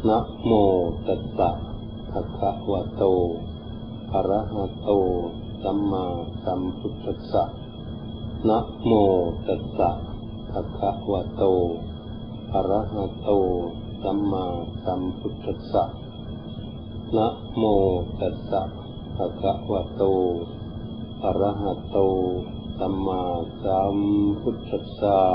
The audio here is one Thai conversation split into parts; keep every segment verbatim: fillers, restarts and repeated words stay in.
นะโมตัสสะภะคะวะโตอะระหะโตสัมมาสัมพุทธัสสะนะโมตัสสะภะคะวะโตอะระหะโตสัมมาสัมพุทธัสสะนะโมตัสสะภะคะวะโตอะระหะโตสัมมาสัมพุทธัสสะ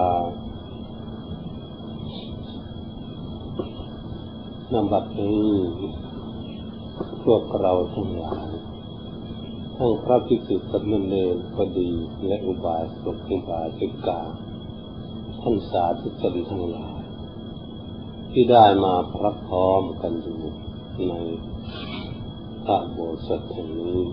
ณ บัดนี้พวกเราทั้งหลายทั้งพระภิกษุสามเณรก็ดีและอุบาสกอุบาสิกาท่านสาธุชนทั้งหลายที่ได้มาพระพร้อมกันอยู่ในพระโบสถ์แห่งนี้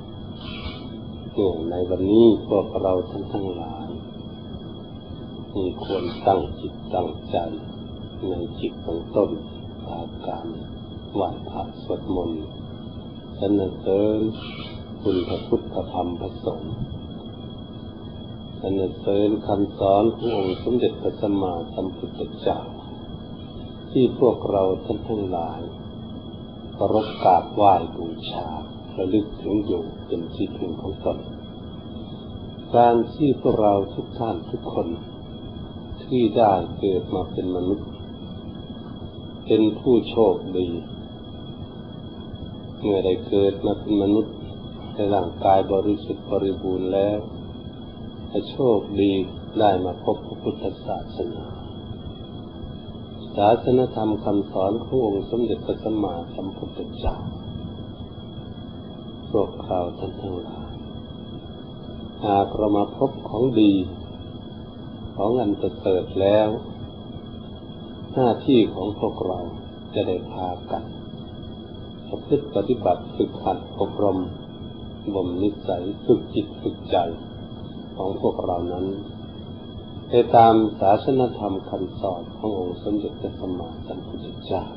ในวันนี้พวกเราทั้งทั้งหลายมีควรตั้งจิตตั้งใจในจิตของตนพาการไหว้พระสวดมนต์สรรเสริญคุณพระพุทธธรรมพระสงฆ์สรรเสริญคำสอนขององค์สมเด็จพระสัมมาสัมพุทธเจ้าที่พวกเราท่านทั้งหลายเคารพกราบไหว้บูชาระลึกถึงอยู่เป็นที่พึงของตนการที่พวกเราทุกท่านทุกคนที่ได้เกิดมาเป็นมนุษย์เป็นผู้โชคดีเมื่อได้เกิดมาเป็นมนุษย์ในร่างกายบริสุทธิ์บริบูรณ์แล้วให้โชคดีได้มาพบพระพุทธศาสนาศาสนธรรมคำสอนขององค์สมเด็จพระสัมมาสัมพุทธเจ้าพวกเราท่านทั้งหลายหากเรามาพบของดีของอันประเสริฐแล้วหน้าที่ของพวกเราจะได้พากันประพฤติปฏิบัติฝึกหัดอบรมบ่มนิสัยฝึกจิตฝึกใจของพวกเรานั้นไปตามศาสนธรรมคำสอนขององค์สมเด็จพระสัมมาสัมพุทธเจ้า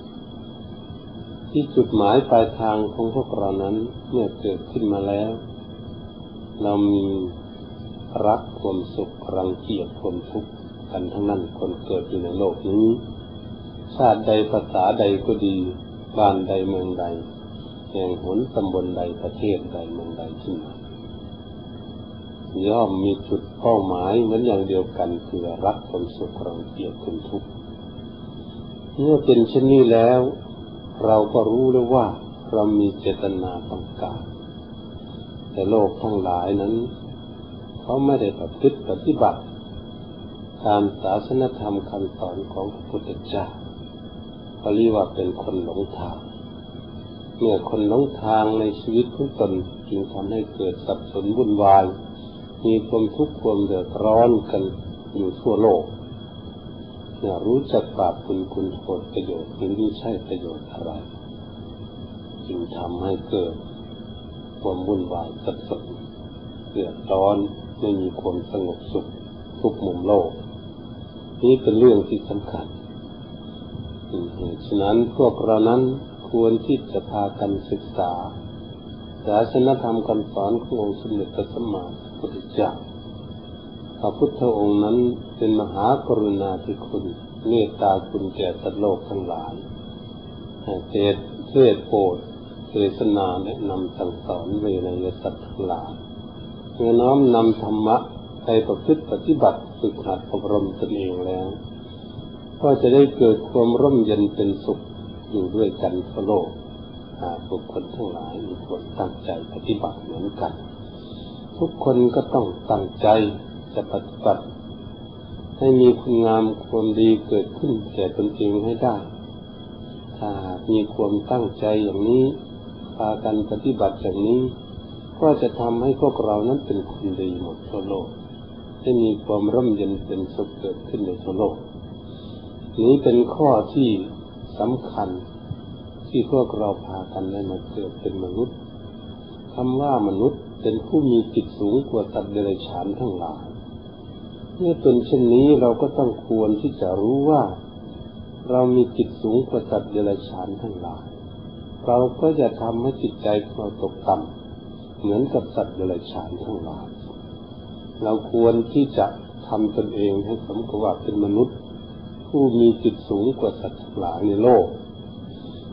ที่จุดหมายปลายทางของพวกเรานั้นเมื่อเกิดขึ้นมาแล้วเรามีรักความสุขรังเกียจความทุกข์กันทั้งนั้นคนเกิดอยู่ในโลกนี้ชาติใดภาษาใดก็ดีบ้านใดเมืองใดแห่งหนตำบลใดประเทศใดเมืองใดที่มาย่อมมีจุดเป้าหมายเหมือนอย่างเดียวกันคือรักความสุขรังเกียจความทุกข์เมื่อเป็นเช่นนี้แล้วเราก็รู้แล้วว่าเรามีเจตนาต้องการแต่โลกทั้งหลายนั้นเขาไม่ได้ประพฤติปฏิบัติตามศาสนธรรมคำสอนของพระพุทธเจ้าเขาเรียกว่าเป็นคนหลงทางเมื่อคนหลงทางในชีวิตของตนจึงทำให้เกิดสับสนวุ่นวายมีความทุกข์ความเดือดร้อนกันอยู่ทั่วโลกเนี่ยรู้จักบาปคุณคุณโทษประโยชน์หรือไม่ใช่ประโยชน์อะไรจึงทำให้เกิดความวุ่นวายสับสนเดือดร้อนไม่มีความสงบสุขทุกมุมโลกนี้เป็นเรื่องที่สำคัญฉะนั้นพวกเรานั้นควรที่จะพากันศึกษาศาสนธรรมคำสอนขององค์สมเด็จพระสัมมาสัมพุทธเจ้าพระพุทธองค์นั้นเป็นมหากรุณาธิคุณเมตตาคุณแก่สัตว์โลกทั้งหลายเทศเทศโปรดเทศนาแนะนำสั่งสอนเวไนยสัตว์ทั้งหลายเมื่อน้อมนำธรรมะไปประพฤติปฏิบัติฝึกหัดอบรมตนเองแล้วก็จะได้เกิดความร่มเย็นเป็นสุขอยู่ด้วยกันทั่วโลกหากบุคคลทั้งหลายมีควรตั้งใจปฏิบัติเหมือนกันทุกคนก็ต้องตั้งใจจะปฏิบัติให้มีคุณงามความดีเกิดขึ้นแก่ตนเองให้ได้ถ้ามีความตั้งใจอย่างนี้พากันปฏิบัติอย่างนี้ก็จะทำให้พวกเรานั้นเป็นคนดีหมดทั่วโลกให้มีความร่มเย็นเป็นสุขเกิดขึ้นในทั่วโลกนี้เป็นข้อที่สำคัญที่พวกเราพากันได้มาเกิดเป็นมนุษย์คำว่ามนุษย์เป็นผู้มีจิตสูงกว่าสัตว์เดรัจฉานทั้งหลายเมื่อเป็นเช่นนี้เราก็ต้องควรที่จะรู้ว่าเรามีจิตสูงกว่าสัตว์เดรัจฉานทั้งหลายเราก็จะทำให้จิตใจของเราตกต่ำเหมือนกับสัตว์เดรัจฉานทั้งหลายเราควรที่จะทำตนเองให้สมกับว่าเป็นมนุษย์ผู้มีจิตสูงกว่าสัตว์ทั้งหลายในโลก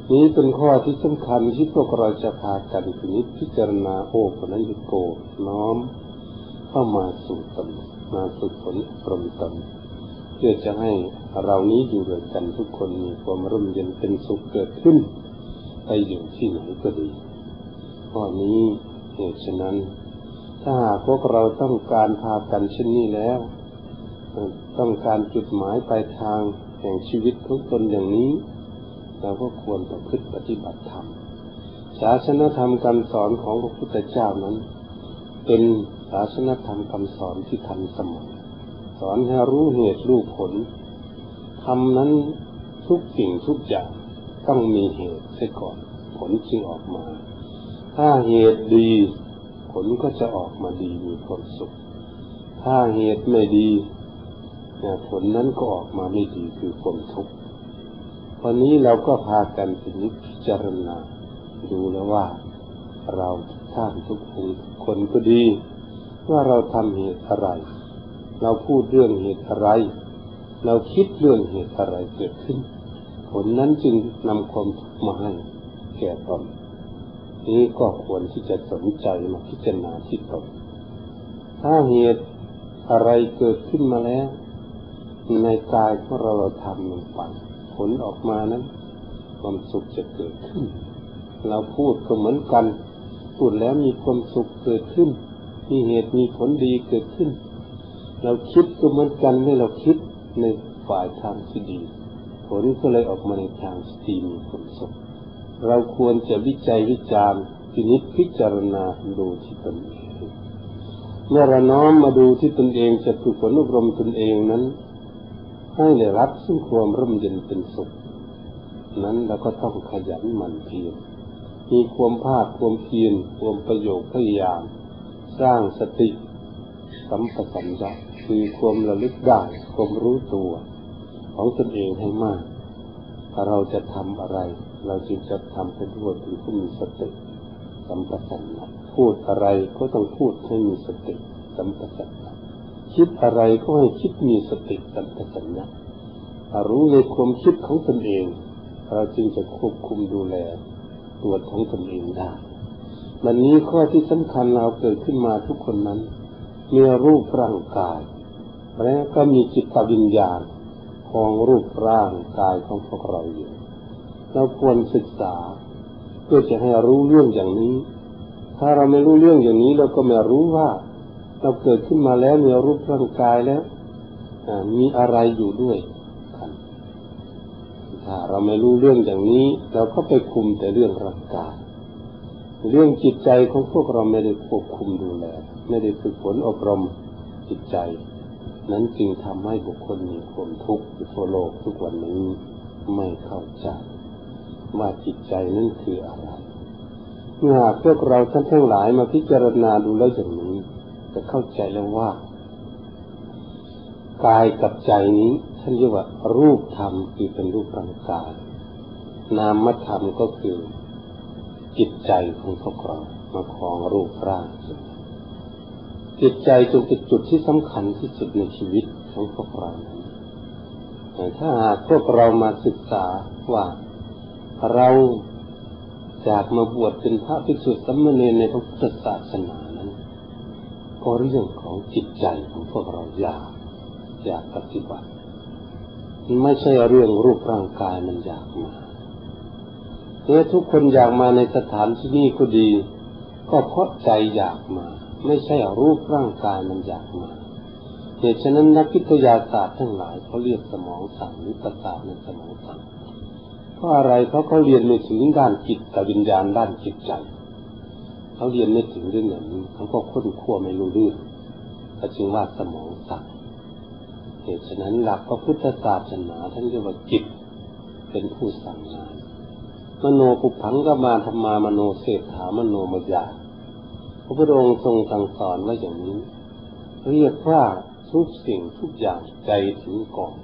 นี้เป็นข้อที่สำคัญที่พวกเราจะพากันพิจารณาโอปัญญโกน้อมเข้ามาสู่ตนมาฝึกฝนอบรมตนเพื่อจะให้เรานี้อยู่ด้วยกันทุกคนมีความร่มเย็นเป็นสุขเกิดขึ้นไปอยู่ที่ไหนก็ดีข้อนี้เหตุฉะนั้นถ้าหากพวกเราต้องการพากันเช่นนี้แล้วต้องการจุดหมายปลายทางแห่งชีวิตของตนอย่างนี้เราก็ควรประพฤติปฏิบัติธรรมศาสนธรรมคำสอนของพระพุทธเจ้านั้นเป็นศาสนธรรมคำสอนที่ทันสมัยสอนให้รู้เหตุรู้ผลธรรมนั้นทุกสิ่งทุกอย่างต้องมีเหตุเสียก่อนผลจึงออกมาถ้าเหตุดีผลก็จะออกมาดีมีความสุขถ้าเหตุไม่ดีผลนั้นก็ออกมาไม่ดีคือความทุกข์วันนี้เราก็พากันพิจารณาดูแล้วว่าเราท่านทุกคนก็ดีว่าเราทำเหตุอะไรเราพูดเรื่องเหตุอะไรเราคิดเรื่องเหตุอะไรเกิดขึ้นผลนั้นจึงนำความทุกข์มาให้แก่ตนนี้ก็ควรที่จะสนใจมาพิจารณาที่ตนถ้าเหตุอะไรเกิดขึ้นมาแล้วในกายของเราเราทำลงไปผลออกมานั้นความสุขจะเกิดขึ้นเราพูดก็เหมือนกันพูดแล้วมีความสุขเกิดขึ้นมีเหตุมีผลดีเกิดขึ้นเราคิดก็เหมือนกันเมื่อเราคิดในฝ่ายทางที่ดีผลก็เลยออกมาในทางที่ดีมีความสุขเราควรจะวิจัยวิจารณ์พินิจพิจารณาดูที่ตนเองเมื่อเราน้อมมาดูที่ตนเองจะฝึกฝนอบรมตนเองนั้นให้ได้รับซึ่งความร่มเย็นเป็นสุขนั้นเราก็ต้องขยันหมั่นเพียรมีความภาคความเพียรความประโยชน์พยายามสร้างสติสัมปชัญญะคือความระลึกได้ความรู้ตัวของตนเองให้มากถ้าเราจะทำอะไรเราจึงจะทำให้ด้วยเป็นผู้มีสติสัมปชัญญะพูดอะไรก็ต้องพูดให้มีสติสัมปชัญญะคิดอะไรก็ให้คิดมีสติสัมปชัญญะรู้ในความคิดของตนเองเราจึงจะควบคุมดูแลตัวของตนเองได้วันนี้ข้อที่สำคัญเราเกิดขึ้นมาทุกคนนั้นมีรูปร่างกายและก็มีจิตวิญญาณของรูปร่างกายของพวกเราอยู่เราควรศึกษาเพื่อจะให้รู้เรื่องอย่างนี้ถ้าเราไม่รู้เรื่องอย่างนี้เราก็ไม่รู้ว่าเราเกิดขึ้นมาแล้วมีรูปร่างกายแล้วมีอะไรอยู่ด้วยกันถ้าเราไม่รู้เรื่องอย่างนี้เราก็ไปคุมแต่เรื่องร่างกายเรื่องจิตใจของพวกเราไม่ได้ควบคุมดูแลไม่ได้ฝึกฝนอบรมจิตใจนั้นจึงทำให้บุคคลมีความทุกข์อยู่ทั่วโลกทุกวันนี้ไม่เข้าใจว่าจิตใจนั้นคืออะไรเมื่อพวกเราท่านทั้งหลายมาพิจารณาดูแล้วอย่างนี้จะเข้าใจแล้วว่ากายกับใจนี้ท่านเรียกว่ารูปธรรมคือเป็นรูปร่างกายนามธรรมก็คือจิตใจของพวกเรามาครองรูปร่างจิตใจจึงเป็นจุดที่สำคัญที่สุดในชีวิตของพวกเราแต่ถ้าหากพวกเรามาศึกษาว่าเราอยากมาบวชเป็นพระภิกษุสามเณรในพระพุทธศาสนานั้นก็เรื่องของจิตใจของพวกเราอยากอยากปฏิบัติไม่ใช่เรื่องรูปร่างกายมันอยากมาเมื่อทุกคนอยากมาในสถานที่นี้ก็ดีก็เพราะใจอยากมาไม่ใช่รูปร่างกายมันอยากมาเหตุฉะนั้นนักวิทยาศาสตร์ทั้งหลายเขาเรียกสมองสั่งหรือประสาทในสมองสั่งเพราะอะไรเขาเขาเรียนไม่ถึงด้านจิตกับวิญญาณด้านจิตใจเขาเรียนไม่ถึงเรื่องอย่างนี้เขาก็ค้นคว้าไม่รู้เรื่องเขาจึงว่าสมองสั่งเหตุฉะนั้นหลักพระพุทธศาสนาท่านเรียกว่าจิตเป็นผู้สั่งงานมโนปุพังกมาธรรมามโนเศรษฐามโนมยาพระพุทธองค์ทรงสั่งสอนไว้อย่างนี้เรียกว่าทุกสิ่งทุกอย่างใจถึงก่อน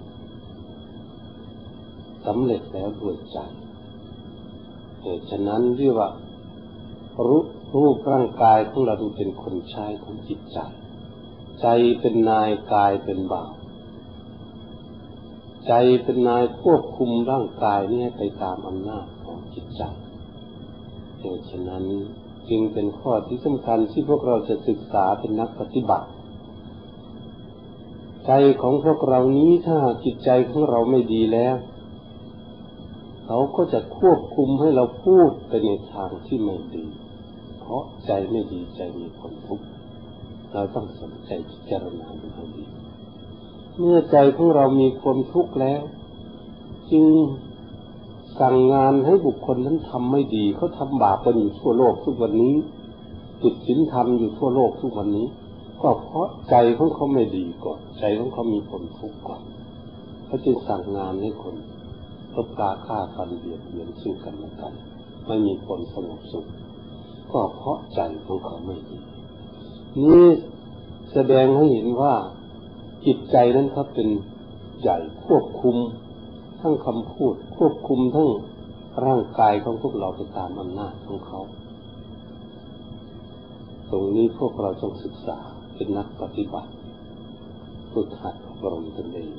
สำเร็จแล้วด้วยใจเหตุฉะนั้นเรียกว่ารูปรูปร่างกายของเราดูเป็นคนใช้ของจิตใจใจเป็นนายกายเป็นบ่าวใจเป็นนายควบคุมร่างกายนี้ให้ไปตามอำนาจของจิตใจเหตุฉะนั้นจึงเป็นข้อที่สำคัญที่พวกเราจะศึกษาเป็นนักปฏิบัติใจของพวกเรานี้ถ้าจิตใจของเราไม่ดีแล้วเขาก็จะควบคุมให้เราพูดไปในทางที่ไม่ดีเพราะใจไม่ดีใจมีความทุกข์เราต้องสนใจพิจารณาดูให้ดีเมื่อใจของเรามีความทุกข์แล้วจึงสั่งงานให้บุคคลนั้นทำไม่ดีเขาทำบาปกันอยู่ทั่วโลกทุกวันนี้ผิดศีลธรรมอยู่ทั่วโลกทุกวันนี้ก็เพราะใจของเขาไม่ดีก่อนใจของเขามีความทุกข์ก่อนเขาจึงสั่งงานให้คนลบราฆ่าฟันเบียดเบียนซึ่งกันและกันไม่มีความสงบสุขก็เพราะใจของเขาไม่ดีนี่แสดงให้เห็นว่าจิตใจนั้นเขาเป็นใหญ่ควบคุมทั้งคำพูดควบคุมทั้งร่างกายของพวกเราไปตามอำนาจของเขาตรงนี้พวกเราต้องศึกษาเป็นนักปฏิบัติฝึกหัดอบรมตนเอง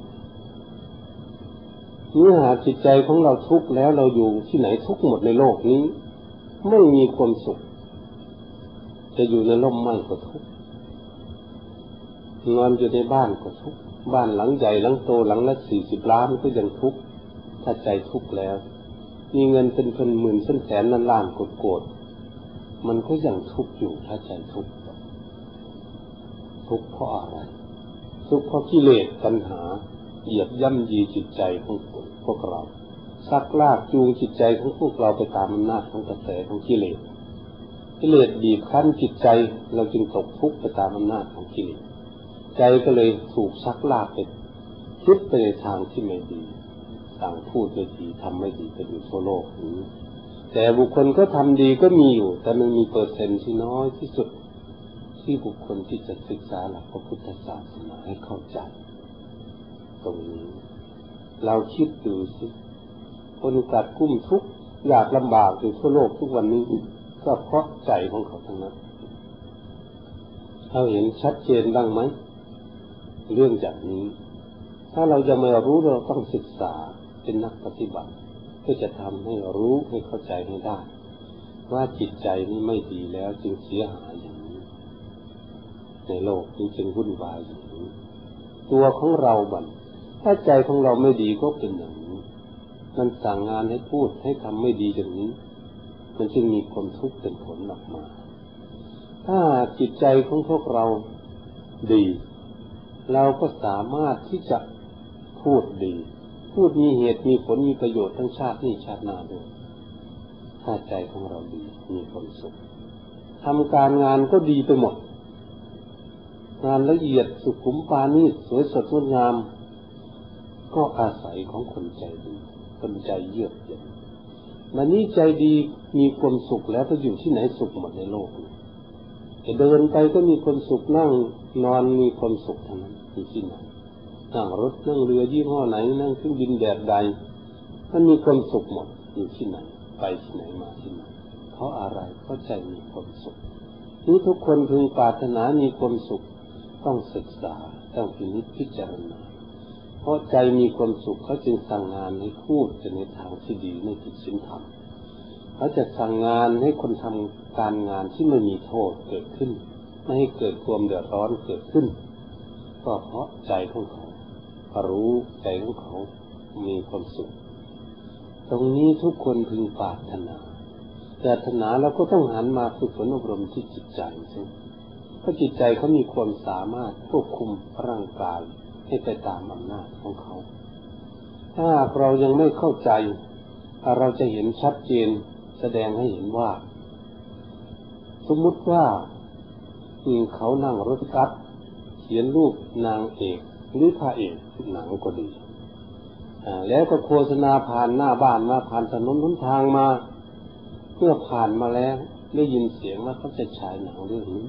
เมื่อหาจิตใจของเราทุกข์แล้วเราอยู่ที่ไหนทุกข์หมดในโลกนี้ไม่มีความสุขจะอยู่ในร่มไม้ก็ทุกข์นอนอยู่ในบ้านก็ทุกข์บ้านหลังใหญ่หลังโตหลังละสี่สิบล้านก็ยังทุกข์ถ้าใจทุกข์แล้วมีเงินเป็นพันหมื่นแสนล้านล้านโกรธมันก็ยังทุกข์อยู่ถ้าใจทุกข์ทุกข์เพราะอะไรทุกข์เพราะกิเลสตัณหาเหยียบย่ำยีจิตใจของพวกเราซักลากจูงจิตใจของพวกเราไปตามอำนาจของกระแสของกิเลสกิเลสบีบคั้นจิตใจเราจึงตกทุกข์ไปตามอำนาจของกิเลสใจก็เลยถูกซักลากไปคิดไปในทางที่ไม่ดีต่างพูดไม่ดีทำไม่ดีไปอยู่ทั่วโลกนี้แต่บุคคลก็ทำดีก็มีอยู่แต่มันมีเปอร์เซ็นต์ที่น้อยที่สุดที่บุคคลที่จะศึกษาหลักพระพุทธศาสนาให้เข้าใจตรงนี้เราคิดดูสิคนกัดกุ้มทุกข์อยากลำบากอยู่ทั่วโลกทุกวันนี้ก็เพราะใจของเขาทั้งนั้นเราเห็นชัดเจนบ้างไหมเรื่องจากนี้ถ้าเราจะมารู้เราต้องศึกษาเป็นนักปฏิบัติเพื่อจะทำให้รู้ให้เข้าใจให้ได้ว่าจิตใจนี้ไม่ดีแล้วจึงเสียหายอย่างนี้ในโลกนี้จึงวุ่นวายอย่างนี้ตัวของเราบั่นถ้าใจของเราไม่ดีก็เป็นอย่างนี้มันสั่งงานให้พูดให้ทำไม่ดีอย่างนี้มันจึงมีความทุกข์เป็นผลออกมาถ้าจิตใจของพวกเราดีเราก็สามารถที่จะพูดดีพูดมีเหตุมีผลมีประโยชน์ทั้งชาตินี้ชาติหน้าด้วยถ้าใจของเราดีมีความสุขทำการงานก็ดีไปหมดงานละเอียดสุขุมปราณีตสวยสดงดงามก็อาศัยของคนใจดีคนใจเยือกเย็นมันนี้ใจดีมีความสุขแล้วไปอยู่ที่ไหนสุขหมดในโลกจะเดินไปก็มีความสุขนั่งนอนมีความสุขทั้งนั้นอยู่ที่ไหนนั่งรถนั่งเรือยี่ห้อไหนนั่งเครื่องบินแบบใดมันมีความสุขหมดอยู่ที่ไหนไปที่ไหนมาที่ไหนเพราะอะไรเพราะใจมีความสุขนี่ทุกคนพึงปรารถนามีความสุขต้องศึกษาต้องพินิจพิจารณาเพราะใจมีความสุขเขาจึงสั่งงานให้พูดในทางที่ดีในผิดศีลธรรมเขาจะสั่งงานให้คนทำการงานที่ไม่มีโทษเกิดขึ้นไม่ให้เกิดความเดือดร้อนเกิดขึ้นก็เพราะใจของเขารู้ใจของเขามีความสุขตรงนี้ทุกคนพึงปรารถนาปรารถนาแล้วก็ต้องหันมาฝึกฝนอบรมที่จิตใจซึ่งเพราะจิตใจเขามีความสามารถควบคุมร่างกายให้ไปตามอำนาจของเขาถ้าเรายังไม่เข้าใจเราจะเห็นชัดเจนแสดงให้เห็นว่าสมมุติว่าเขานั่งรถบัสเขียนรูปนางเอกหรือพระเอกหนังก็ดีแล้วก็โฆษณาผ่านหน้าบ้านมาผ่านถนนหนทางมาเมื่อผ่านมาแล้วได้ยินเสียงว่าเขาจะฉายหนังเรื่องนี้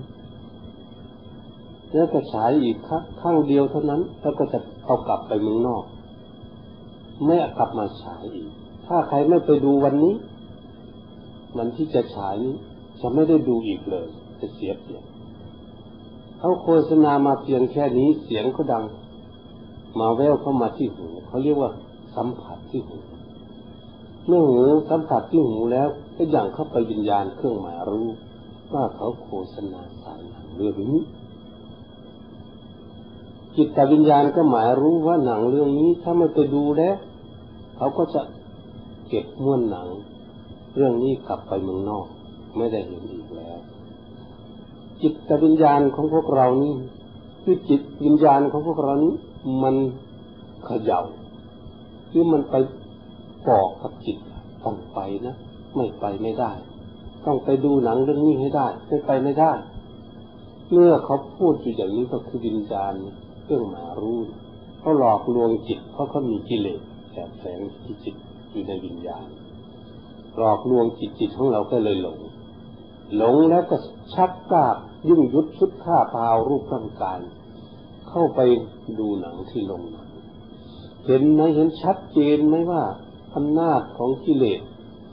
แล้วก็ฉายอีกครั้งเดียวเท่านั้นแล้วก็จะเอากลับไปเมืองนอกไม่เอากลับมาฉายอีกถ้าใครไม่ไปดูวันนี้มันที่จะฉายนี้จะไม่ได้ดูอีกเลยจะเสียเปรียบเขาโฆษณามาเพียงแค่นี้เสียงก็ดังมาแววเข้ามาที่หูเขาเรียกว่าสัมผัสที่หูเมื่อหูสัมผัสที่หูแล้วก็ยังเข้าไปวิญญาณเครื่องหมายรู้ว่าเขาโฆษณาสายหนังเรื่องนี้จิตวิญญาณก็หมายรู้ว่าหนังเรื่องนี้ถ้าไม่ไปดูแล้วเขาก็จะเก็บม้วนหนังเรื่องนี้กลับไปเมืองนอกไม่ได้เห็นอีกแล้วจิตวิญญาณของพวกเรานี่คือจิตวิญญาณของพวกเรานี้มันเขย่าคือมันไปบอกกับจิตต้องไปนะไม่ไปไม่ได้ต้องไปดูหนังเรื่องนี้ให้ได้ไม่ไปไม่ได้เมื่อเขาพูดอยู่อย่างนี้ก็คือวิญญาณเครื่องหมายรู้เขาหลอกลวงจิตเพราะเขามีกิเลสแอบแฝงที่จิตอยู่ในวิญญาณหลอกลวงจิตจิตของเราก็เลยหลงหลงแล้วก็ชักกาบยุ่งยุดชุดฆ่าพาวรูปร่างกายเข้าไปดูหนังที่โรงหนังเห็นไหมเห็นชัดเจนไหมว่าอำนาจของกิเลส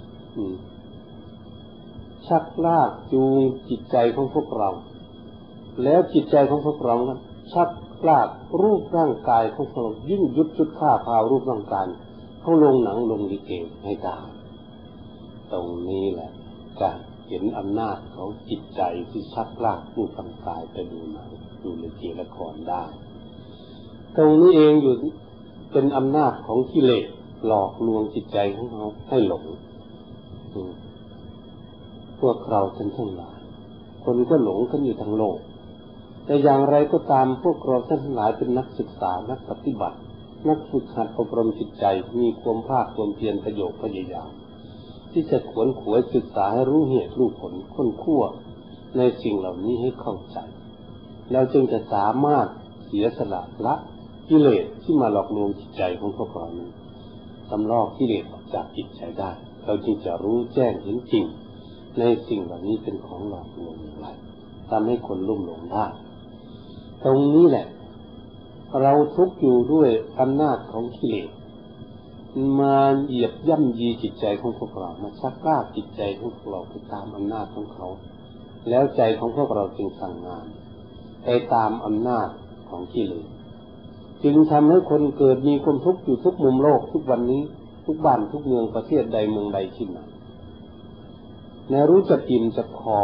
ชักลากจูงจิตใจของพวกเราแล้วจิตใจของพวกเรานั้นชักลากรูปร่างกายของพวกเรายิ่งยุดชุดฆ่าพาวรูปร่างกายเข้าลงหนังลงลิเกให้ได้ตรงนี้แหละการเห็นอำนาจของจิตใจที่ชักลากรูปร่างกายไปดูหนังดูลิเกละครได้ตรงนี้เองอยู่เป็นอำนาจของกิเลสหลอกลวงจิตใจของเราให้หลงพวกเราทั้งทั้งหลายคนก็หลงกันอยู่ทั้งโลกแต่อย่างไรก็ตามพวกเราทั้งหลายเป็นนักศึกษานักปฏิบัตินักฝึกหัดอบรมจิตใจมีความภาคความเพียรประโยชน์พยายามที่จะขวนขวยศึกษาให้รู้เหตุรู้ผลค้นคว้าในสิ่งเหล่านี้ให้เข้าใจเราจึงจะสามารถเสียสละละกิเลสที่มาหลอกลวงจิตใจของพวกเรานั้นสำลอกกิเลสออกจากจิตใจได้เราจึงจะรู้แจ้งเห็นจริงในสิ่งเหล่านี้เป็นของหลอกลวงอย่างไรทำให้คนลุ่มหลงได้ตรงนี้แหละเราทุกข์อยู่ด้วยอำนาจของกิเลสมาเหยียบย่ำยีจิตใจของพวกเรามาชักลากจิตใจของพวกเราไปตามอำนาจของเขาแล้วใจของพวกเราจึงสั่งงานไปตามอำนาจของกิเลสจึงทำให้คนเกิดมีความทุกข์อยู่ทุกมุมโลกทุกวันนี้ทุกบ้านทุกเมืองประเทศใดเมืองใดที่ไหนไม่รู้จักอิ่มจักพอ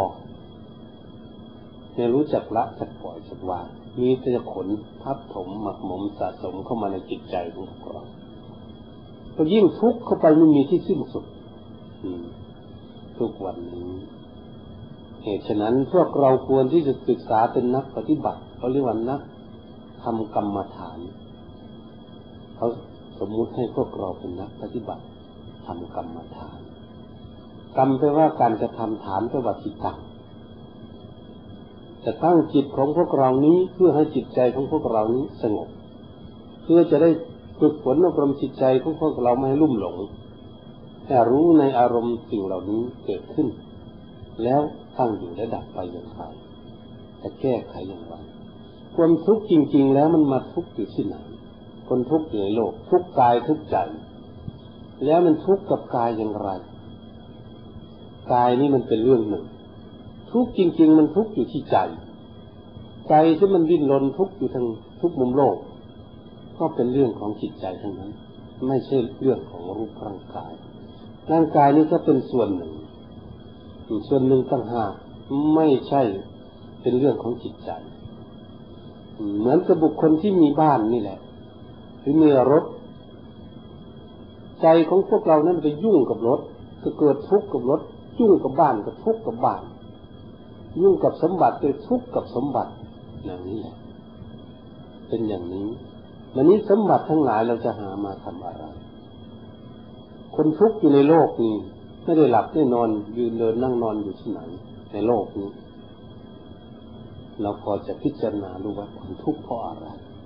ไม่รู้จักละจักปล่อยจักวางมีแต่จะขนทับถมหมักหมมสะสมเข้ามาในจิตใจของพวกเราก็ยิ่งทุกข์เข้าไปไม่มีที่สิ้นสุดทุกวันนี้เหตุฉะนั้นพวกเราควรที่จะศึกษาเป็นนักปฏิบัติเขาเรียกว่านักทำกรรมฐานเขาสมมุติให้พวกเราเป็นนักปฏิบัติทำกรรมฐานกรรมแปลว่าการจะทำฐานแปลว่าจิตตั้งจะตั้งจิตของพวกเรานี้เพื่อให้จิตใจของพวกเรานี้สงบเพื่อจะได้ฝึกฝนอบรมจิตใจของพวกเราไม่ให้ลุ่มหลงให้รู้ในอารมณ์สิ่งเหล่านี้เกิดขึ้นแล้วตั้งอยู่และดับไปอย่างไรจะแก้ไขอย่างไรความทุกข์จริงๆแล้วมันมาทุกข์อยู่ที่ไหนคนทุกข์อยู่ในโลกทุกข์กายทุกข์ใจแล้วมันทุกข์กับกายอย่างไรกายนี่มันเป็นเรื่องหนึ่งทุกข์จริงๆมันทุกข์อยู่ที่ใจใจที่มันดิ้นรนทุกข์อยู่ทั้งทุกมุมโลกก็เป็นเรื่องของจิตใจทั้งนั้นไม่ใช่เรื่องของรูปร่างกายร่างกายนี่ก็เป็นส่วนหนึ่งอีกส่วนหนึ่งต่างหากไม่ใช่เป็นเรื่องของจิตใจเหมือนกับบุคคลที่มีบ้านนี่แหละหรือมีรถใจของพวกเรานั้นไปยุ่งกับรถก็เกิดทุกข์กับรถยุ่งกับบ้านก็ทุกข์กับบ้านยุ่งกับสมบัติก็ทุกข์กับสมบัติอย่างนี้แหละเป็นอย่างนี้วันนี้สมบัติทั้งหลายเราจะหามาทำอะไรคนทุกข์อยู่ในโลกนี้ไม่ได้หลับได้นอนยืนเดินนั่งนอนอยู่ที่ไหนในโลกนี้เราพอจะพิจารณาดูว่าคนทุกข์เพราะอะไร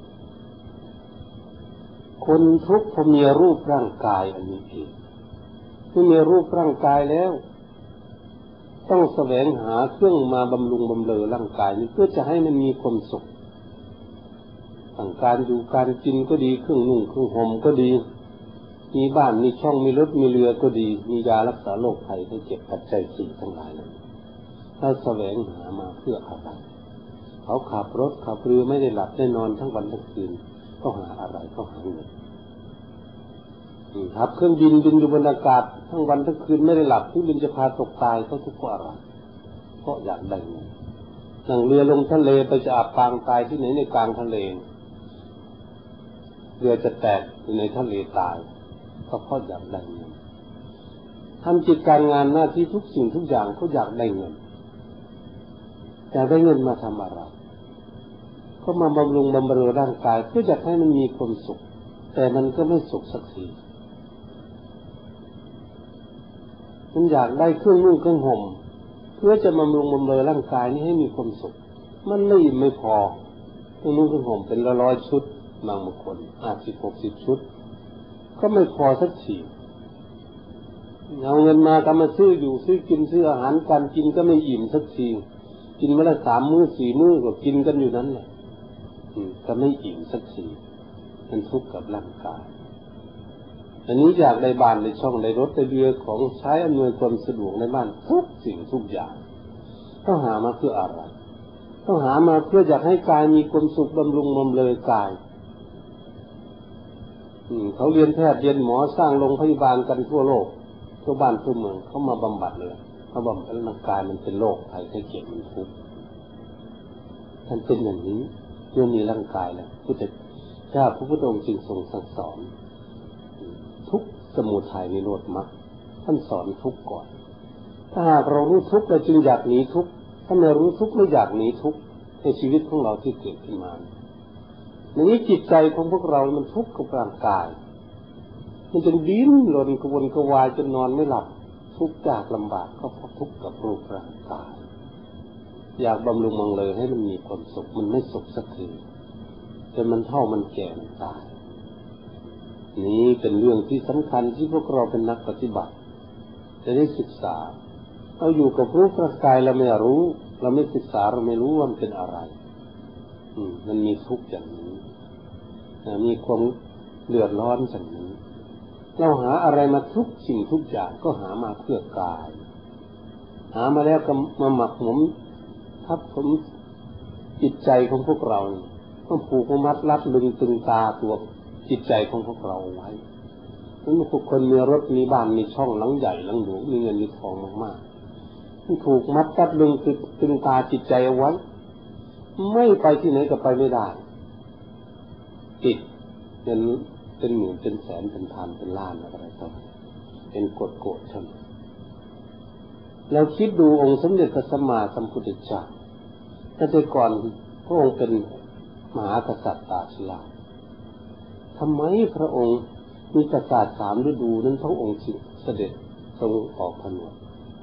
คนทุกข์เพราะมีรูปร่างกายอันนี้เองเมื่อมีรูปร่างกายแล้วต้องแสวงหาเครื่องมาบำรุงบำเรอร่างกายนี้เพื่อจะให้มันมีความสุขทางการอยู่การกินก็ดีเครื่องนุ่งเครื่องห่มก็ดีมีบ้านมีช่องมีรถมีเรือก็ดีมียารักษาโรคภัยไข้เจ็บปัจจัยสี่ทั้งหลายนั้นถ้าแสวงหามาเพื่ออะไรเขาขับรถขับเรือไม่ได้หลับได้นอนทั้งวันทั้งคืนก็หาอะไรก็หาเงินขับเครื่องบินบินอยู่บนอากาศทั้งวันทั้งคืนไม่ได้หลับเครื่องบินจะพาตกตายก็ทุกข์เพราะอะไรเพราะอยากได้เงินนั่งเรือลงทะเลไปจะอับปางตายที่ไหนในกลางทะเลเรือจะแตกอยู่ในทะเลตายก็เพราะอยากได้เงินทำกิจการงานหน้าที่ทุกสิ่งทุกอย่างก็อยากได้เงินอยากได้เงินมาทำอะไรก็มาบำรุงบำรุงร่างกายเพื่ออยากให้มันมีความสุขแต่มันก็ไม่สุขสักทีมันอยากได้เครื่องนุ่งเครื่องห่มเพื่อจะบำรุงบำรุงร่างกายนี้ให้มีความสุขมันไม่อิ่มไม่พอเครื่องนุ่งเครื่องห่มเป็นร้อยๆชุดบางคนห้าสิบหกสิบชุดก็ไม่พอสักทีเอาเงินมาก็มาซื้ออยู่ซื้อกินซื้ออาหารการกินก็ไม่อิ่มสักทีกินวันละสามมื้อสี่มื้อก็กินกันอยู่นั้นแหละก็ไม่อิ่มสักทีมันทุกข์กับร่างกายอันนี้อยากได้บ้านในช่องในรถในเรือของใช้อำนวยความสะดวกในบ้านทุกสิ่งทุกอย่างต้องหามาเพื่ออะไรต้องหามาเพื่ออยากให้กายมีความสุขบำรุงบำเรอกายเขาเรียนแพทย์เรียนหมอสร้างโรงพยาบาลกันทั่วโลกทั่วบ้านทั่วเมืองเขามาบำบัดเลยเขาบำบัดร่างกายมันเป็นโรคภัยไข้เจ็บมันทุกข์ท่านเป็นอย่างนี้เมื่อมีร่างกายแล้วพุทธเจ้าพระพุทธองค์จึงทรงสั่งสอนทุกข์สมุทัยนิโรธมรรคท่านสอนทุกข์ก่อนถ้าหากเรารู้ทุกข์เราจึงอยากหนีทุกข์ถ้าไม่รู้ทุกข์ไม่อยากหนีทุกข์ในชีวิตของเราที่เกิดขึ้นมาในนี้จิตใจของพวกเรามันทุกข์กับร่างกายมันจึงดิ้นรนกระวนกระวายจนนอนไม่หลับทุกข์ยากลำบากก็เพราะทุกข์กับรูปร่างกายอยากบำรุงมังเลยให้มันมีความสุขมันไม่สุขสักทีจนมันเฒ่ามันแก่มันตายนี้เป็นเรื่องที่สำคัญที่พวกเราเป็นนักปฏิบัติจะได้ศึกษาเราอยู่กับรูปร่างกายเราไม่รู้เราไม่ศึกษาเราไม่รู้ว่ามันเป็นอะไรอืมมันมีทุกข์อย่างนี้มีความเดือดร้อนอย่างนี้เราหาอะไรมาทุกสิ่งทุกอย่างก็หามาเพื่อกายหามาแล้วก็มาหมักหมมทับถมจิตใจของพวกเราก็ผูกมัดรัดลึงตึงตาตัวจิตใจของพวกเราไว้ถ้าบุคคลมีรถมีบ้านมีช่องหลังใหญ่หลังหลวงมีเงินมีทองมากๆที่ถูกมัดรัดลึงตึงตาจิตใจเอาไว้ไม่ไปที่ไหนก็ไปไม่ได้ติดเป็นเป็นหมื่นเป็นแสนเป็นพันเป็นล้านอะไรต่อเป็นกฎโกรธใช่ไหมเราคิดดูองค์สมเด็จพระสัมมาสัมพุทธเจ้าแต่ก่อนพระองค์เป็นมหากษัตริย์ตาชลาทำไมพระองค์มีกษัตริย์สามฤดูนั้นพระองค์จึงเสด็จทรงออกผนวด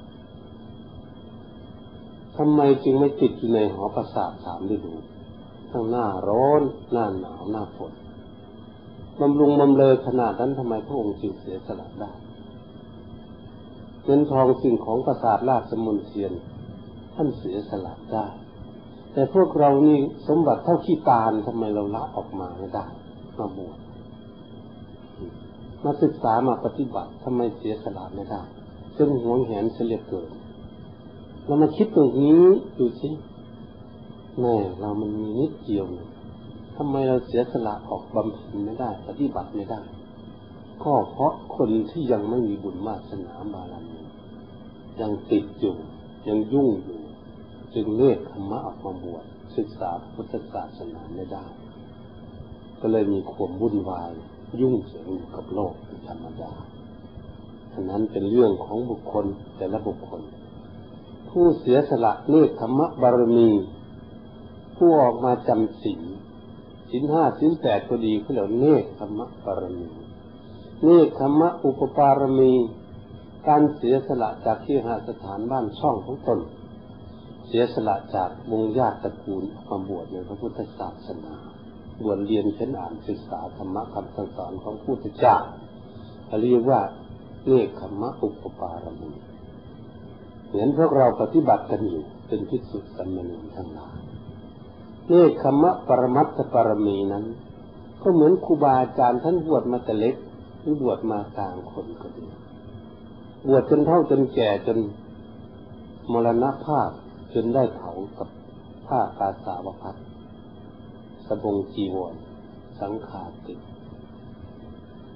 ทำไมจึงไม่ติดอยู่ในหอปราสาทสามฤดูทั้งหน้าร้อนหน้าหนาวหน้าฝนบำรุงบำเรอขนาดนั้นทำไมพระองค์จึงเสียสละได้เงินทองสิ่งของปราสาทราชมนเทียนท่านเสียสละได้แต่พวกเรานี่สมบัติเท่าขี้ตาลทำไมเราละออกมาไม่ได้มาบวชมาศึกษามาปฏิบัติทำไมเสียสละไม่ได้จึงหวงแหนเสียเหลือเกินเรามาคิดตรงนี้ดูสิแม่เรามันมีนิดเดียวทำไมเราเสียสละออกบำเพ็ญไม่ได้ปฏิบัติไม่ได้ก็เพราะคนที่ยังไม่มีบุญวาสนาบารมียังติดอยู่ยังยุ่งอยู่จึงเลือกธรรมะออกมาบวชศึกษาพุทธศาสนาไม่ได้ก็เลยมีความวุ่นวายยุ่งเหยิงอยู่กับโลกเป็นธรรมดาฉะนั้นเป็นเรื่องของบุคคลแต่ละบุคคลผู้เสียสละเลือกธรรมะบารมีผู้ออกมาจำศีลศีลห้าศีลแปดก็ดีเขาเรียกเนกธรรมะบารมีเนกธรรมะอุปปารมีการเสียสละจากที่หาสถานบ้านช่องของตนเสียสละจากวงญาติตระกูลมาบวชในพระพุทธศาสนาบวชเรียนเขียนอ่านศึกษาธรรมะคำสั่งสอนของพระพุทธเจ้าเรียกว่าเนกธรรมะอุปปารมีเหมือนพวกเราปฏิบัติกันอยู่เป็นภิกษุสามเณรทั้งหลายเนกธรรมะปรมัตถปรมีนั้นก็เหมือนครูบาอาจารย์ท่านบวชมาแต่เล็กหรือบวชมากลางคนก็ดีบวชจนเฒ่าจนแก่จนมรณภาพจนได้เผากับผ้ากาสาวพัสสบงจีวรสังฆาติก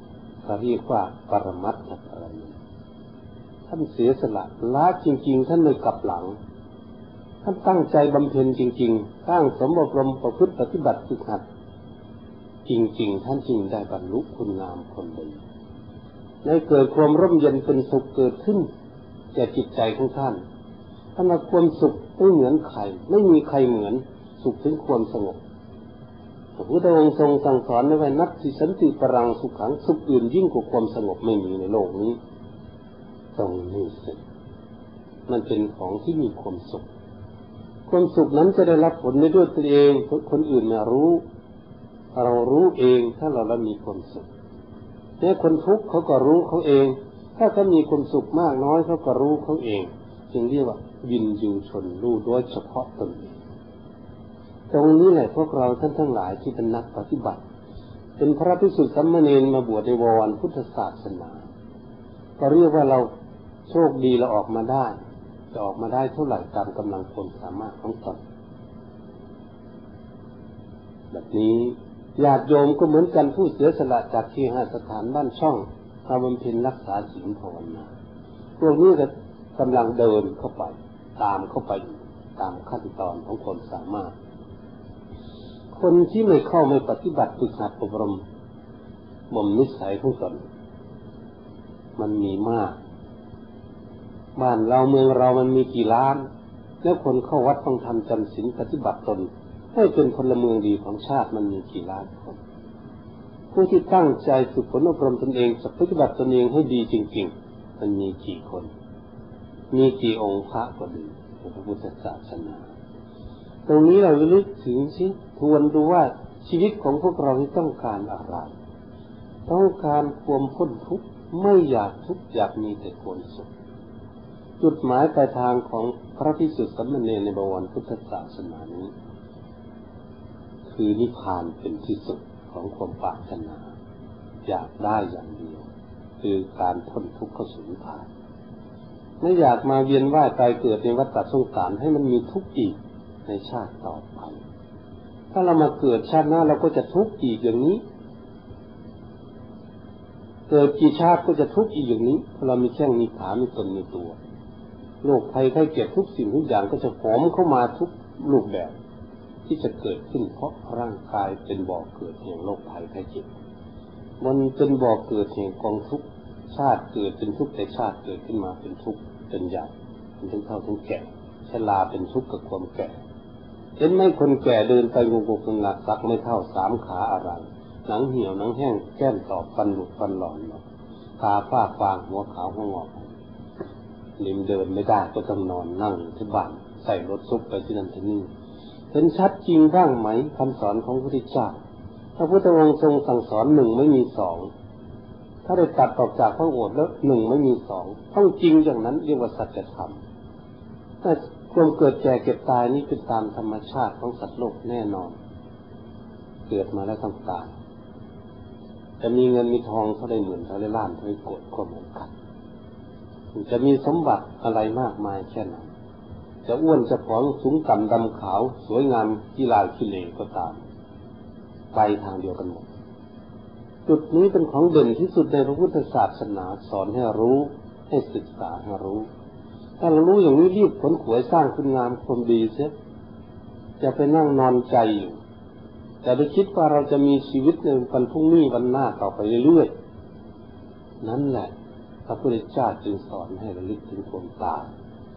เขาเรียกว่าปรมัตถปรมีท่านเสียสละละจริงๆท่านไม่กลับหลังท่านตั้งใจบำเพ็ญจริงๆตั้งสมอบรมประพฤติปฏิบัติฝึกหัดจริงๆท่านจึงได้บรรลุคุณงามความดีได้เกิดความร่มเย็นเป็นสุขเกิดขึ้นแก่จิตใจของท่านท่านว่าความสุขไม่เหมือนใครไม่มีใครเหมือนสุขถึงความสงบพระพุทธองค์ทรงสั่งสอนไว้ว่านัตถิสันติปรังสุขังสุขอื่นยิ่งกว่าความสงบไม่มีในโลกนี้ตรงนี้สิมันเป็นของที่มีความสุขความสุขนั้นจะได้รับผลได้ด้วยตัวเองคนอื่นไม่รู้เรารู้เองถ้าเราละมีความสุขแม้คนทุกข์เขาก็รู้เขาเองถ้าเขามีความสุขมากน้อยเขาก็รู้เขาเองจึงเรียกว่าวินยูชนรู้โดยเฉพาะตนเองตรงนี้แหละพวกเราท่านทั้งหลายที่เป็นนักปฏิบัติเป็นพระภิกษุสามเณรมาบวชในวรพุทธศาสนาก็เรียกว่าเราโชคดีเราออกมาได้จะออกมาได้เท่าไหร่ตามกำลังความสามารถของตนแบบนี้ญาติโยมก็เหมือนกันผู้เสียสละจากที่หาสถานบ้านช่องมาบำเพ็ญรักษาศีลภาวนาพวกนี้ก็กำลังเดินเข้าไปตามเข้าไปตามขั้นตอนของความสามารถคนที่ไม่เข้าไม่ปฏิบัติฝึกหัดอบรมบ่มนิสัยของตนมันมีมากบ้านเราเมืองเรามันมีกี่ล้านแล้วคนเข้าวัดฟังธรรมจำศีลปฏิบัติตนให้เป็นพลเมืองดีของชาติมันมีกี่ล้านคนผู้ที่ตั้งใจฝึกฝนอบรมตนเองปฏิบัติตนเองให้ดีจริงๆมันมีกี่คนมีกี่องค์พระก็ดีในพระพุทธศาสนาตรงนี้เราลึกถึงสิทวนดูว่าชีวิตของพวกเราที่ต้องการอะไรต้องการความพ้นทุกข์ไม่อยากทุกข์อยากมีแต่ความสุขจุดหมายปลายทางของพระภิกษุสามเณรในบวรพุทธศาสนานี้คือนิพพานเป็นที่สุดของความปรารถนาอยากได้อย่างเดียวคือการพ้นทุกข์เข้าสู่นิพพานไม่อยากมาเวียนว่ายตายเกิดในวัฏสงสารให้มันมีทุกข์อีกในชาติต่อไปถ้าเรามาเกิดชาติหน้าเราก็จะทุกข์อีกอย่างนี้เกิดกี่ชาติก็จะทุกข์อีกอย่างนี้เพราะเรามีแข้งมีขามีตนมีตัวโรคภัยไข้เจ็บทุกสิ่งทุกอย่างก็จะโหมเข้ามาทุกรูปแบบที่จะเกิดขึ้นเพราะร่างกายเป็นบ่อเกิดแห่งโรคภัยไข้เจ็บมันเป็นบ่อเกิดแห่งกองทุกข์ชาติเกิดเป็นทุกข์แต่ชาติเกิดขึ้นมาเป็นทุกข์เป็นใหญ่เป็นทั้งเฒ่าทั้งแก่ชราเป็นทุกข์กับความแก่เห็นไหมคนแก่เดินไปงงงหลักซักไม่เท่าสามขาอะไรหนังเหี่ยวหนังแห้งแก้มตอบฟันหลุดฟันหลอนตาฝ้าฟางหัวขาวหัวงอกลิมเดินไม่ได้ก็ต้องนอนนั่งที่บ้านใส่รถซุกไปที่นั่นที่นี่เห็นชัดจริงบ้างไหมคำสอนของพระพุทธเจ้าพระพุทธองค์ทรงสั่งสอนหนึ่งไม่มีสองถ้าได้ตัดออกจากพระโอษฐ์แล้วหนึ่งไม่มีสองต้องจริงอย่างนั้นเรียกว่าสัจธรรมแต่ความเกิดแก่เก็บตายนี้เป็นตามธรรมชาติของสัตว์โลกแน่นอนเกิดมาแล้วต้องตายจะมีเงินมีทองเท่าได้หมื่นเท่าได้ล้านเท่าได้โกรธก็เหมือนกันจะมีสมบัติอะไรมากมายแค่ไหนจะอ้วนจะผอมสูงต่ำดำขาวสวยงามกีฬาขี้เหร่ก็ตามไปทางเดียวกันหมดจุดนี้เป็นของเด่นที่สุดในพระพุทธศาสนาสอนให้รู้ให้ศึกษาให้รู้ถ้าเรารู้อย่างนี้รีบขนขวยสร้างคุณงามความดีเสียจะไปนั่งนอนใจอยู่แต่ไปคิดว่าเราจะมีชีวิตในวันพรุ่งนี้วันหน้าต่อไปเรื่อยๆนั่นแหละพระพุทธเจ้าจึงสอนให้ระลึกถึงความตาย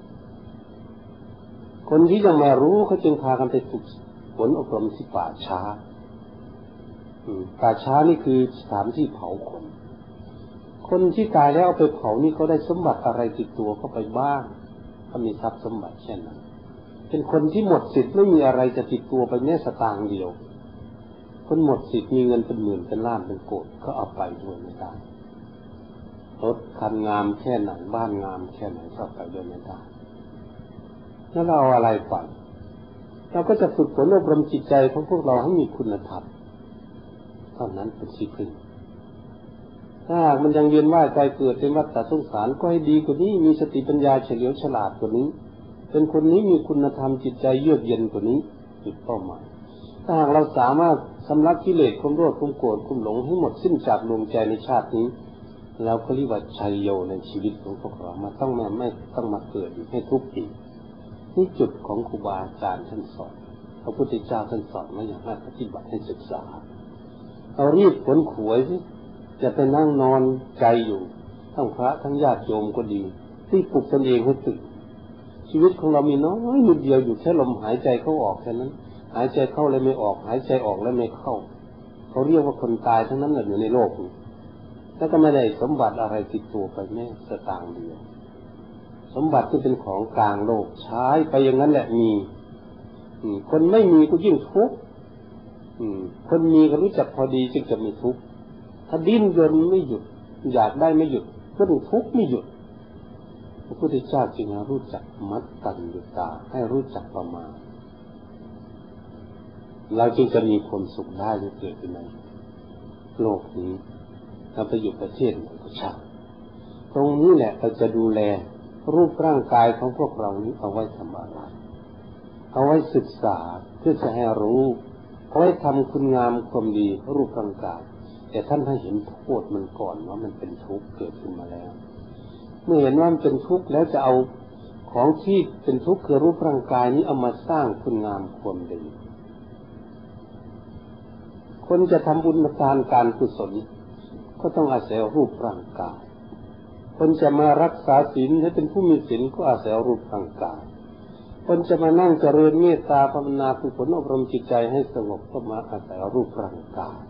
คนที่ยังไม่รู้เขาจึงพากันไปฝึกฝนอบรมที่ป่าช้าป่าช้านี่คือสถานที่เผาคนคนที่ตายแล้วเอาไปเผานี่เขาได้สมบัติอะไรติดตัวเข้าไปบ้างเขามีทรัพย์สมบัติเช่นนั้นเป็นคนที่หมดสิทธิ์ไม่มีอะไรจะติดตัวไปแม้สตางค์เดียวคนหมดสิทธิ์มีเงินเป็นหมื่นเป็นล้านเป็นโกฏก็เอาไปด้วยไม่ได้รถคันงามแค่ไหนบ้านงามแค่ไหนก็ไปด้วยไม่ได้แล้วเราเอาอะไรไปเราก็จะฝึกฝนอบรมจิตใจของพวกเราให้มีคุณธรรมเท่านั้นเป็นที่พึ่งถ้ามันยังเวียนว่ายใจเกิดเป็นวัฏสงสารก็ให้ดีกว่านี้มีสติปัญญาเฉลียวฉลาดกว่านี้เป็นคนนี้มีคุณธรรมจิตใจเยือกเย็นกว่านี้จุดเป้าหมายถ้าหากเราสามารถชำระกิเลสความโลภความโกรธความหลงให้หมดสิ้นจากดวงใจในชาตินี้เราก็เรียกว่าชัยโยในชีวิตของพวกเรามาต้องมาไม่ต้องมาเกิดอีกให้ทุกข์อีกนี่จุดของครูบาอาจารย์ท่านสอนพระพุทธเจ้าท่านสอนมาอย่างให้ปฏิบัติให้ศึกษาเอารีบขวนขวยสิจะไปนั่งนอนใจอยู่ทั้งพระทั้งญาติโยมก็ดีที่ปลุกตนเองให้ตื่นชีวิตของเรามีน้อยนิดเดียวอยู่แค่ลมหายใจเข้าออกแค่นั้นหายใจเข้าแล้วไม่ออกหายใจออกแล้วไม่เข้าเขาเรียกว่าคนตายทั้งนั้นแหละอยู่ในโลกนี้แล้วก็ไม่ได้สมบัติอะไรติดตัวไปแม้สตางค์เดียวสมบัติที่เป็นของกลางโลกใช้ไปอย่างนั้นแหละมีคนไม่มีก็ยิ่งทุกข์คนมีก็รู้จักพอดีจึงจะมีทุกข์ถ้าดิ้นรนไม่หยุดอยากได้ไม่หยุดก็ต้องทุกข์ไม่หยุดพระพุทธเจ้าจึงรู้จักมัตตัญญูตาให้รู้จักประมาณเราจึงจะมีความสุขได้ในเกิดขึ้นในโลกนี้เราไปอยู่ประเทศไหนก็ช่างตรงนี้แหละเราจะดูแลรูปร่างกายของพวกเรานี้เอาไว้ทำอะไรเอาไว้ศึกษาเพื่อจะให้รู้เอาไว้ทำคุณงามความดีรูปร่างกายแต่ท่านให้เห็นโทษมันก่อนว่ามันเป็นทุกข์เกิดขึ้นมาแล้วเมื่อเห็นว่ามันเป็นทุกข์แล้วจะเอาของที่เป็นทุกข์คือรูปร่างกายนี้เอามาสร้างคุณงามความดีคนจะทำบุญทานการกุศลก็ต้องอาศัยรูปร่างกายคนจะมารักษาศีลให้เป็นผู้มีศีลก็อาศัยรูปร่างกายคนจะมานั่งเจริญเมตตาภาวนาฝึกฝนอบรมจิตใจให้สงบก็มาอาศัยรูปร่างกาย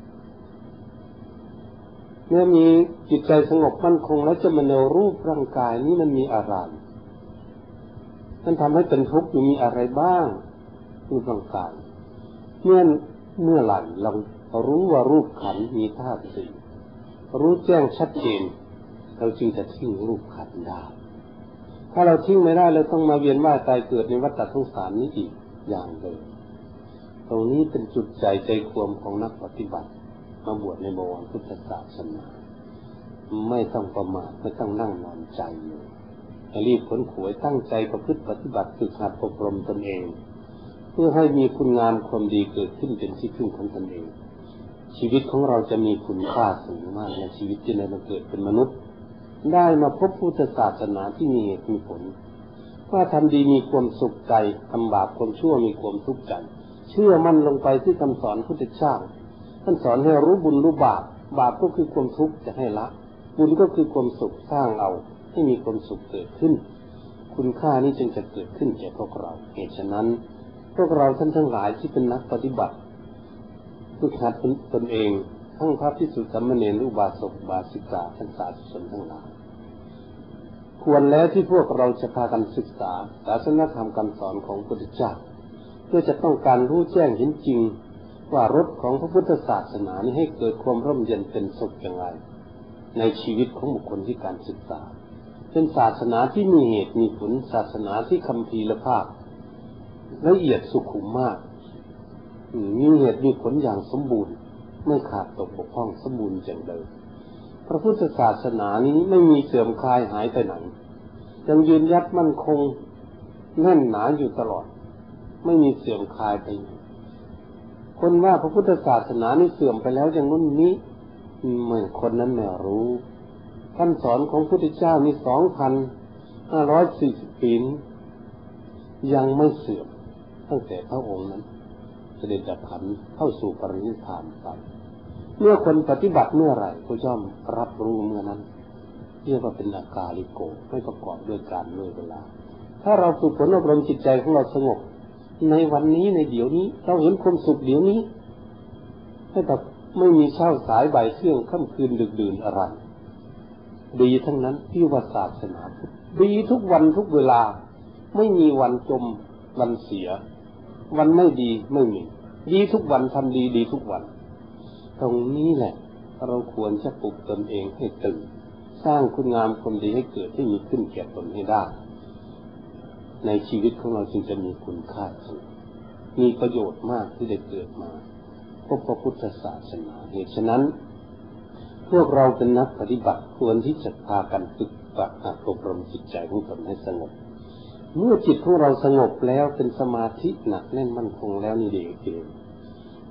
เมื่อมีจิตใจสงบมั่นคงแล้วจะมาเนรูปร่างกายนี้มันมีอะไรมันทำให้เป็นทุกข์อยู่มีอะไรบ้างรูปร่างกายเมื่อเมื่อไหร่เรารู้ว่ารูปขันธ์มีธาตุสี่รู้แจ้งชัดเจนเราจึงจะทิ้งรูปขันธ์ได้ถ้าเราทิ้งไม่ได้เราต้องมาเวียนว่ายตายเกิดในวัฏสงสารนี้อีกอย่างเดิมตรงนี้เป็นจุดใจใจความของนักปฏิบัติมาบวชในบวรพุทธศาสนาไม่ต้องประมาทไม่ต้องนั่งนอนใจอยู่ให้รีบขวนขวยตั้งใจประพฤติปฏิบัติฝึกหัดอบรมตนเองเพื่อให้มีคุณงามความดีเกิดขึ้นเป็นที่พึ่งของตนเองชีวิตของเราจะมีคุณค่าสูงมากในชีวิตที่ได้มาเกิดเป็นมนุษย์ได้มาพบพุทธศาสนาที่มีเหตุมีผลว่าทำดีมีความสุขใจทำบาปความชั่วมีความทุกข์ใจเชื่อมั่นลงไปที่คำสอนพุทธเจ้าท่านสอนให้รู้บุญรู้บาปบาปก็คือความทุกข์จะให้ละบุญก็คือความสุขสร้างเอาให้มีความสุขเกิดขึ้นคุณค่านี้จึงจะเกิดขึ้นแก่พวกเราเหตุฉะนั้นพวกเราท่านทั้งหลายที่เป็นนักปฏิบัติฝึกหัดตนเองทั้งพระภิกษุสามเณรอุบาสกอุบาสิกาท่านสาธุชนทั้งหลายควรแล้วที่พวกเราจะพากันศึกษาศาสนธรรมคำสอนของพระพุทธเจ้าเพื่อจะต้องการรู้แจ้งเห็นจริงว่ารสของพระพุทธศาสนานี้ให้เกิดความร่มเย็นเป็นสุขอย่างไรในชีวิตของบุคคลที่การศึกษาเป็นศาสนาที่มีเหตุมีผลศาสนาที่คัมภีร์ภาพละเอียดสุขุมมากมีเหตุมีผลอย่างสมบูรณ์ไม่ขาดตกบกพร่องสมบูรณ์อย่างเดิมพระพุทธศาสนานี้ไม่มีเสื่อมคลายหายไปไหนยังยืนยัดมั่นคงแน่นหนาอยู่ตลอดไม่มีเสื่อมคลายไปคนว่าพระพุทธศาสนานี้เสื่อมไปแล้วอย่างนู้นนี้เหมือนคนนั้นไม่รู้คำสอนของพระพุทธเจ้ามีสองพันห้าร้อยสี่สิบปียังไม่เสื่อมตั้งแต่พระองค์นั้นเสด็จดับขันธ์เข้าสู่ปรินิพพานไปเมื่อคนปฏิบัติเมื่อไหร่ก็ย่อมรับรู้เมื่อนั้นเรียกว่าเป็นอากาลิโกไม่ประกอบด้วยการด้วยเวลาถ้าเราฝึกฝนอบรมจิตใจของเราสงบในวันนี้ในเดี๋ยวนี้เราเห็นความสุขเดี๋ยวนี้ไม่แบบไม่มีเช้าสายบ่ายเที่ยงค่ำคืนดึกดื่นอะไรดีทั้งนั้นที่ว่าศาสนาดีทุกวันทุกเวลาไม่มีวันจมวันเสียวันไม่ดีไม่มีดีทุกวันทำดีดีทุกวันตรงนี้แหละเราควรจะปลุกตนเองให้ตื่นสร้างคุณงามความดีให้เกิดให้มีขึ้นแก่ตนให้ได้ในชีวิตของเราจึงจะมีคุณค่าสูงมีประโยชน์มากที่ได้เกิดมาพบพระพุทธศาสนาเหตุฉะนั้นพวกเราเป็นนักปฏิบัติควรที่จะพากันฝึกหัดอบรมจิตใจของตนให้สงบเมื่อจิตของเราสงบแล้วเป็นสมาธิหนักแน่นมั่นคงแล้วนี่เอง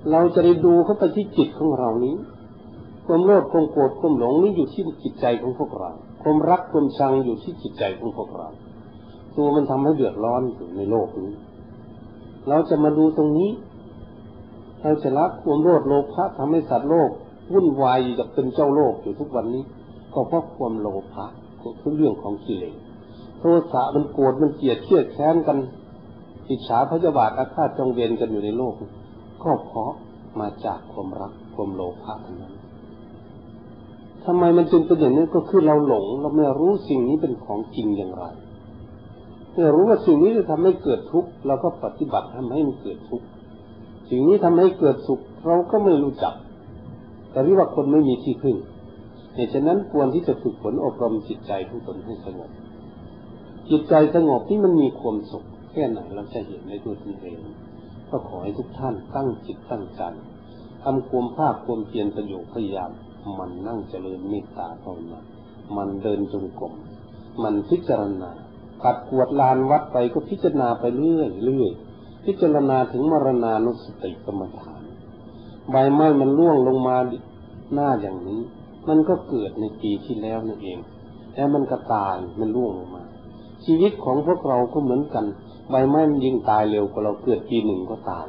เราจะได้ดูเข้าไปที่จิตของเรานี้ความโลภความโกรธความหลงนี่อยู่ที่จิตใจของพวกเราความรักความชังอยู่ที่จิตใจของพวกเราตัวมันทำให้เดือดร้อนอยู่ในโลกนี้เราจะมาดูตรงนี้เราจะละความโลภโลภะทำให้สัตว์โลกวุ่นวายกับเป็นเจ้าโลกอยู่ทุกวันนี้ก็เพราะความโลภะก็คือเรื่องของกิเลสโทสะมันโกรธมันเกลียดเคียดแค้นกันอิจฉาพยาบาทอาฆาตจองเวรกันอยู่ในโลกก็เพราะมาจากความรักความโลภะทั้งนั้นทำไมมันจึงเป็นอย่างนี้ก็คือเราหลงเราไม่รู้สิ่งนี้เป็นของจริงอย่างไรเมื่อรู้ว่าสิ่งนี้จะทำให้เกิดทุกข์เราก็ปฏิบัติทำให้มันเกิดทุกข์สิ่งนี้ทำให้เกิดสุขเราก็ไม่รู้จักแต่เรียกว่าคนไม่มีที่พึ่งเหตุฉะนั้นควรที่จะฝึกฝนอบรมจิตใจของตนให้สงบจิตใจสงบที่มันมีความสุขแค่ไหนเราจะเห็นในตัวตนเองก็ขอให้ทุกท่านตั้งจิตตั้งใจทำความภาคความเพียรประโยชน์พยายามมันนั่งเจริญเมตตาภาวนามันเดินจงกรมมันพิจารณาขัดกวดลานวัดไปก็พิจารณาไปเรื่อยเรื่อยพิจารณาถึงมรณานุสติกรรมฐานใบไม้มันร่วงลงมาหน้าอย่างนี้มันก็เกิดในปีที่แล้วนั่นเองแล้วมันก็ตายมันร่วงลงมาชีวิตของพวกเราก็เหมือนกันใบไม้มันยิ่งตายเร็วกว่าเราเกิดปีหนึ่งก็ตาย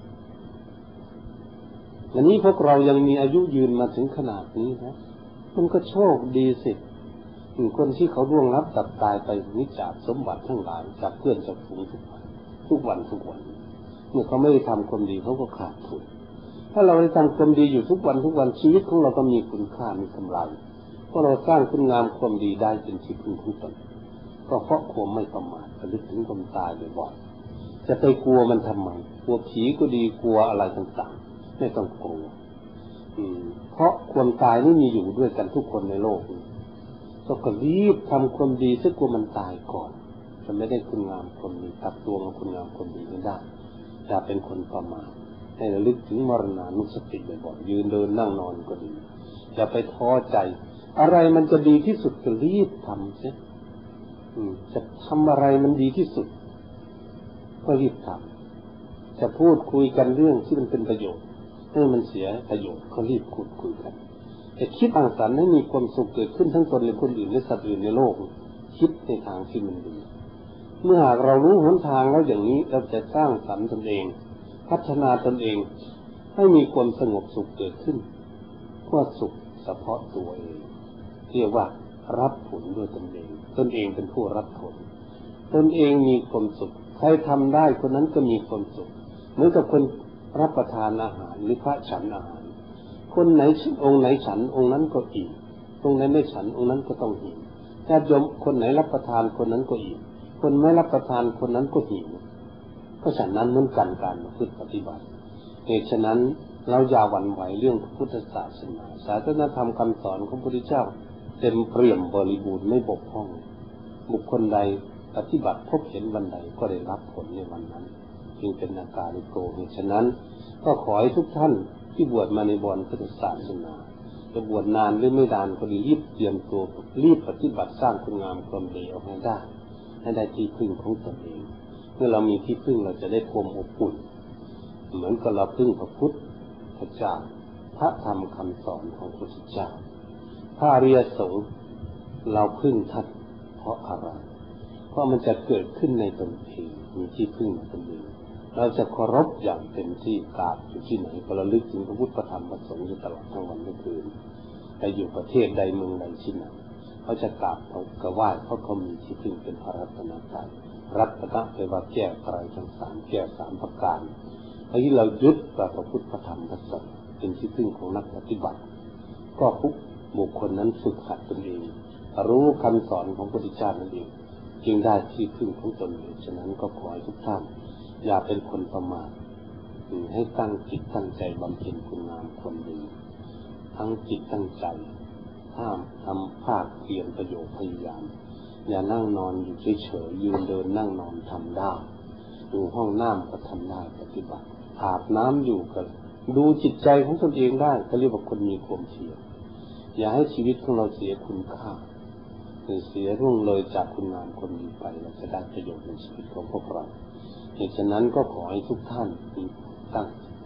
อันนี้พวกเรายังมีอายุยืนมาถึงขนาดนี้นะมันก็โชคดีสิคนที่เขาล่วงลับตัดตายไปนิจจากสมบัติทั้งหลายจากเพื่อนจากฝูงทุกวันทุกวันทุกวันเมื่อเขาไม่ได้ทำความดีเขาก็ขาดทุนถ้าเราได้ทำความดีอยู่ทุกวันทุกวันชีวิตของเราก็มีคุณค่ามีกำไรเพราะเราสร้างคุณงามความดีได้เป็นที่พึ่งของตนก็เพราะความไม่ประมาทระลึกถึงความตายบ่อยๆจะไปกลัวมันทำไมกลัวผีก็ดีกลัวอะไรต่างๆไม่ต้องกลัวเพราะความตายนี่มีอยู่ด้วยกันทุกคนในโลกนี้ก็รีบทำความดีซึ่งกลัวมันตายก่อนจะไม่ได้คุณงามความดีตัดตัวมาคุณงามความดีไม่ได้จะเป็นคนประมาทให้ระลึกถึงมรณานุสติบ่อยๆยืนเดินนั่งนอนก็ดีอย่าไปท้อใจอะไรมันจะดีที่สุดก็รีบทำเสียจะทำอะไรมันดีที่สุดก็รีบทำจะพูดคุยกันเรื่องที่มันเป็นประโยชน์ให้มันเสียประโยชน์ก็รีบพูดคุยกันแต่คิดต่างสรรค์ให้มีความสุขเกิดขึ้นทั้งตนและคนอื่นและสัตว์อื่นในโลกคิดในทางที่มันดีเมื่อหากเรารู้หนทางแล้วอย่างนี้เราจะสร้างสรรค์ตนเองพัฒนาตนเองให้มีความสงบสุขเกิดขึ้นก็สุขเฉพาะตัวเองเรียกว่ารับผลด้วยตนเองตนเองเป็นผู้รับผลตนเองมีความสุขใครทำได้คนนั้นก็มีความสุขเหมือนกับคนรับประทานอาหารหรือพระฉันอาหารคนไหนองค์ไหนฉันองค์นั้นก็อิ่มองค์ไหนไม่ฉันองค์นั้นก็ต้องหิวญาติโยมคนไหนรับประทานคนนั้นก็อิ่มคนไม่รับประทานคนนั้นก็หิวเพราะฉะนั้นเหมือนกันการประพฤติปฏิบัติเหตุฉะนั้นเราอย่าหวั่นไหวเรื่องพุทธศาสนาศาสนธรรมคำสอนของพระพุทธเจ้าเต็มเปี่ยมบริบูรณ์ไม่บกพร่องบุคคลใดปฏิบัติพบเห็นวันใดก็ได้รับผลในวันนั้นจึงเป็นอาการลิโกเหตุฉะนั้นก็ขอให้ทุกท่านที่บวชมาในบวรพุทธศาสนาจะบวชนานหรือไม่นานก็รีบเตรียมตัวรีบปฏิบัติสร้างคุณงามความดีเอาให้ได้ให้ได้ที่พึ่งของตนเองเมื่อเรามีที่พึ่งเราจะได้ความอบอุ่นเหมือนกับเราพึ่งพระพุทธเจ้าพระธรรมคำสอนของพระพุทธเจ้าพระอริยสงฆ์เราพึ่งท่านเพราะอะไรเพราะมันจะเกิดขึ้นในตนเองมีที่พึ่งในตนเองเราจะเคารพอย่างเต็มที่กราบอยู่ที่ไหนก็ระลึกถึงพระพุทธพระธรรมพระสงฆ์อยู่ตลอดทั้งวันทั้งคืนไปอยู่ประเทศใดเมืองใดที่ไหนเขาจะกราบเขากราบไหว้เพราะเขามีที่พึ่งเป็นพระรัตนตรัยรัตนะแปลว่าแก้ไขทั้งสามแก้สามประการไอ้ที่เรายึดกับพระพุทธพระธรรมพระสงฆ์เป็นที่พึ่งของนักปฏิบัติก็ทุกบุคคลนั้นฝึกหัดตนเองรู้คำสอนของพระพุทธเจ้านั่นเองจึงได้ที่พึ่งของตนเองฉะนั้นก็ขอให้ทุกท่านอย่าเป็นคนประมาทให้ตั้งจิตตั้งใจบำเพ็ญคุณงามความดีทั้งจิตตั้งใจห้ามทำภาคเพียรประโยชน์พยายามอย่านั่งนอนอยู่เฉยๆยืนเดินนั่งนอนทำได้อยู่ห้องน้ำก็ทำได้ปฏิบัติอาบน้ำอยู่ก็ดูจิตใจของตนเองได้ก็เรียกว่าคนมีความเพียรอย่าให้ชีวิตของเราเสียคุณค่าหรือเสียร่วงเลยจากคุณงามความดีไปเราจะได้ประโยชน์ในชีวิตของพวกเราเหตุฉะนั้นก็ขอให้ทุกท่านตั้ง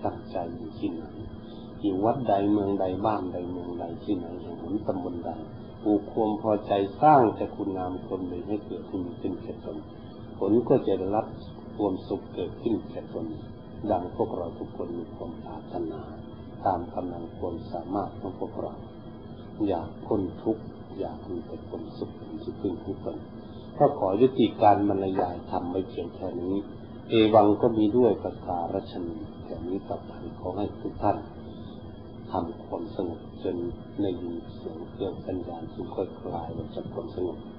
ตั้งใจอยู่ที่ไหนอยู่วัดใดเมืองใดบ้านใดเมืองใดที่ไหนแห่งหนตำบลใดปลูกความพอใจสร้างแต่คุณงามความดีให้เกิดขึ้นขึ้นแก่ตนผลก็จะได้รับความสุขเกิดขึ้นแก่ตนดังพวกเราทุกคนมีความปรารถนาตามกำลังความสามารถของพวกเราอยากพ้นทุกข์อยากมีแต่ความสุขเป็นที่พึ่งของตนก็ขอยุติการบรรยายธรรมไว้เพียงแค่นี้เอวังก็มีด้วยประการฉนี้แค่นี้ต่อไปขอให้ทุกท่านทำความสงบจนในยินเสียงเครื่องสัญญาณจึงค่อยคลายออกจากความสงบ